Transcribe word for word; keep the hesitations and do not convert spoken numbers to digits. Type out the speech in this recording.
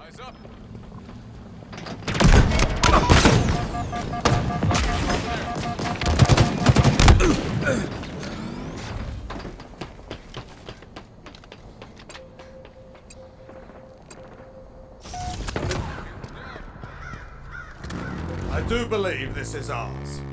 Eyes up. I do believe this is ours.